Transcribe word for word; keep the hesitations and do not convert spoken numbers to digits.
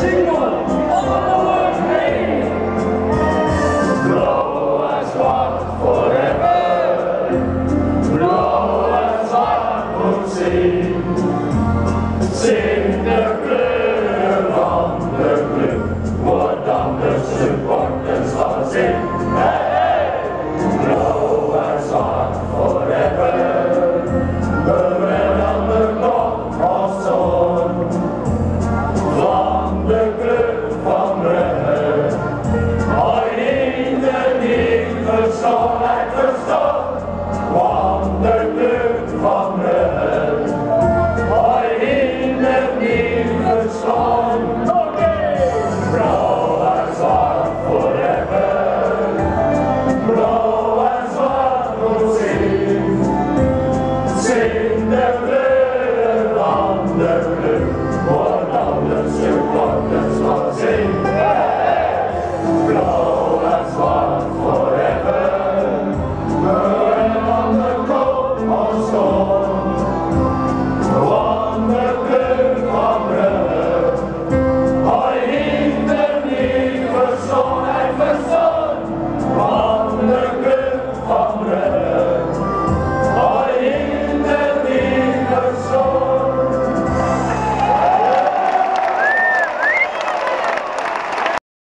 single on the word hey. Blauw en zwart forever. Blauw en zwart moet zien. Zing de kleuren van de club. Word dan de supporters van zin. Hey, hey. Blauw en zwart forever. We willen de klok of zon. Van de club van Brugge. Ooit in de niet verstoord, verstoord.